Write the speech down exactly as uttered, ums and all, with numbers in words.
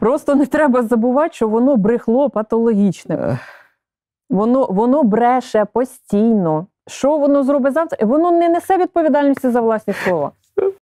Просто не треба забувати, що воно брехло патологічне. Воно, воно бреше постійно. Що воно зробить завтра? Воно не несе відповідальності за власні слова.